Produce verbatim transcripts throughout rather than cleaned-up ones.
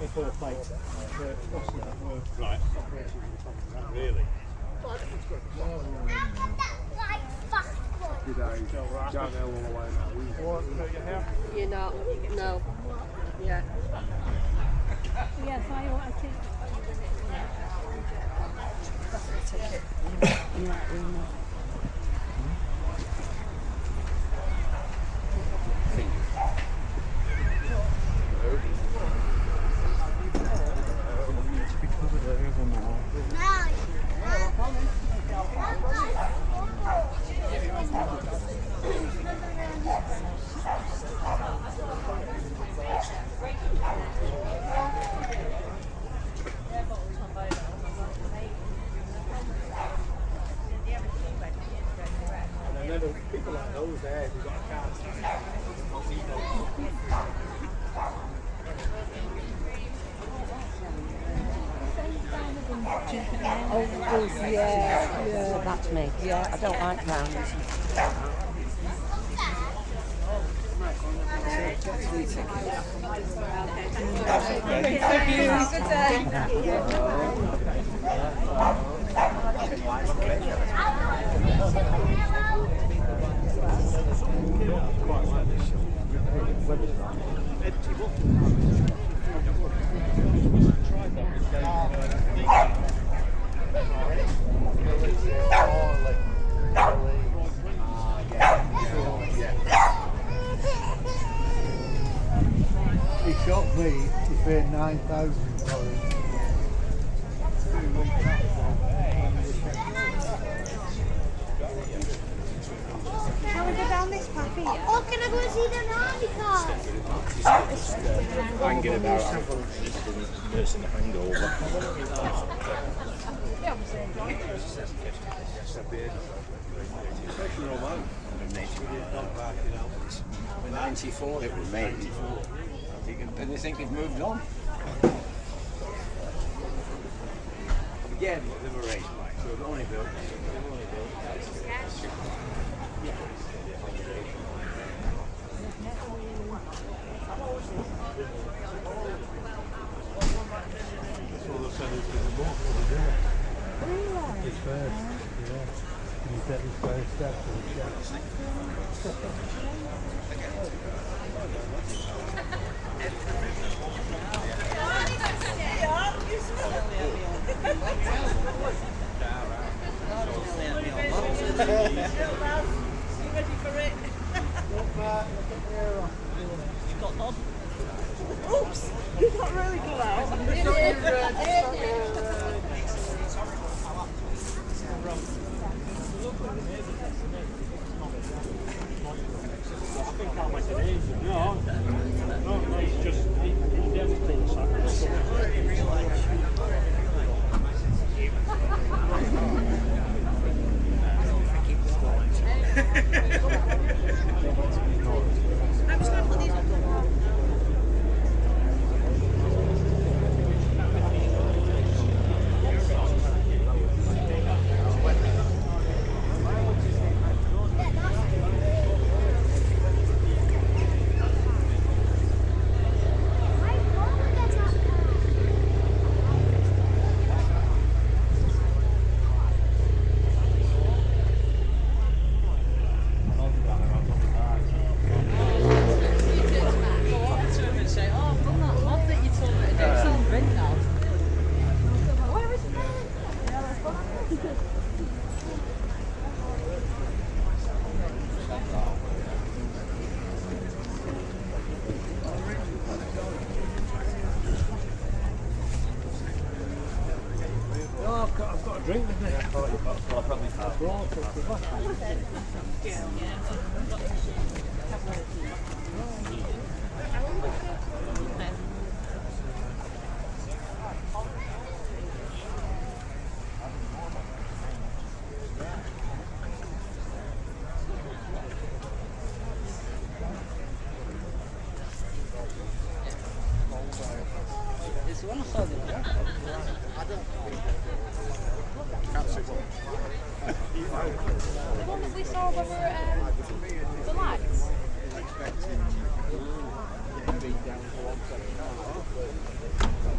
four plates. Right. Really? You're not? No. Yeah. Yes, I want to take Take it. yeah, we know. People like those there who've got a car. Oh, yeah, yeah. So that's me. Yeah, I don't like rounds. Thank you. Good day. He shot me, he paid nine thousand for it. Shall we go down this path here? Oh, can I go and see the army car? Hanging about, nursing the hangover. ninety-four it was made. And they think it's moved on. Again, they were raised by, so they've only built. They've only built. His first, yeah. Can you take his first step to the check? Oops! You got really good out. I think I'll make it easy. No, no, no, it's just, it, it's everything. So drink with me. I thought you got well, probably half. Brought up the back. Yeah, yeah. It's one of them. The one that we saw when we were at um, the lights.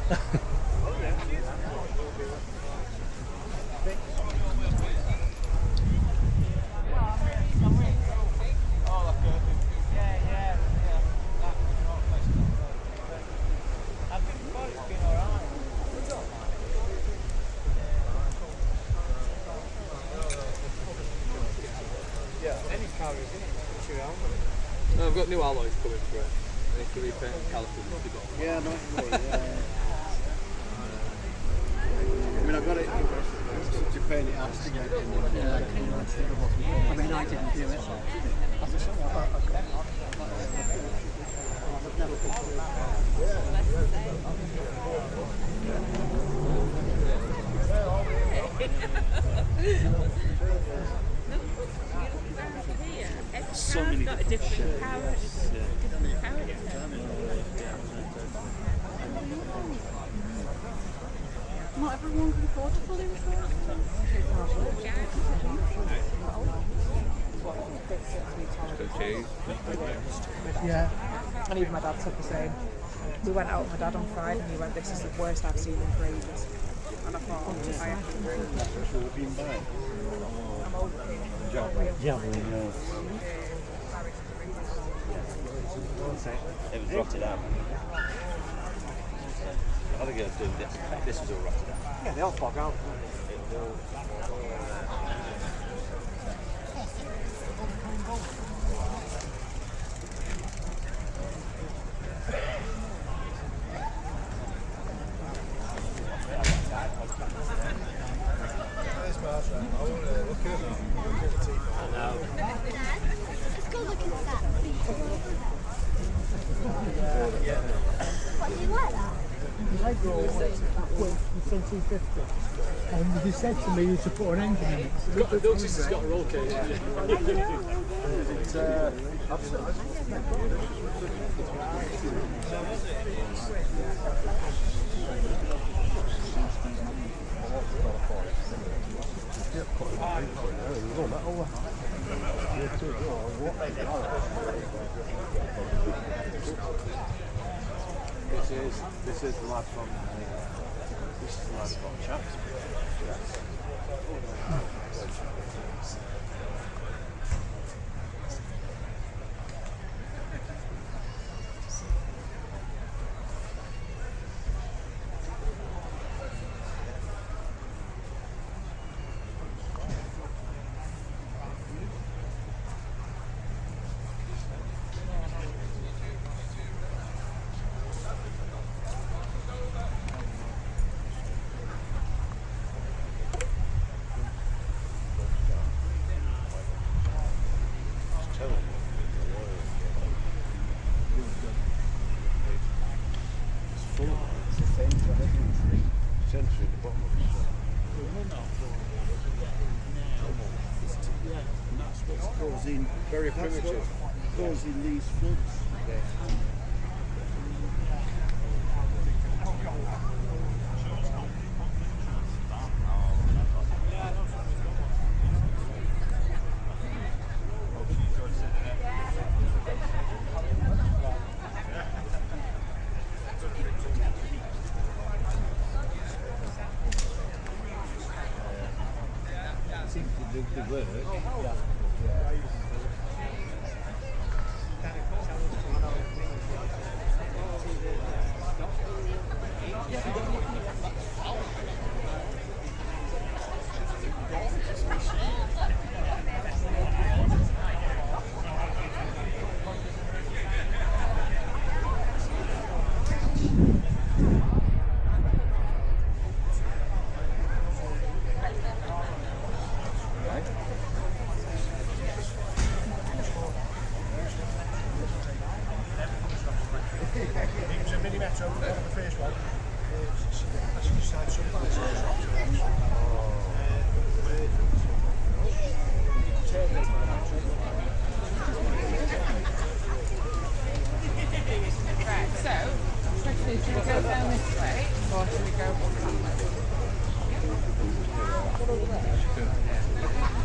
No, I've got new alloys coming through. I need to repaint the calipers if they've got. Yeah, nice. Yeah. I mean, I got it to paint it out to get it in. I mean, I didn't do it. So many got a different power. Different power. Not everyone can afford to pull in for it. Yeah, and even my dad said the same. We went out with my dad on Friday and he went, this is the worst I've seen in for ages. And I thought, oh, I have to agree. I'm older than you. Yeah, well, no. It was rotted out. The other girls doing this. This was all rotted out. Yeah, they all fog out. Let's go look at that. What, do you like that? I drove from two fifty, and they said to me to put an engine in it. I noticed it's got a roll cage. It's uh, absolutely. This is this is the lad from uh, this is the lad from Chaps. Yes. Causing very primitive, causing these floods. Yeah. The, the work. Yeah. Or should we go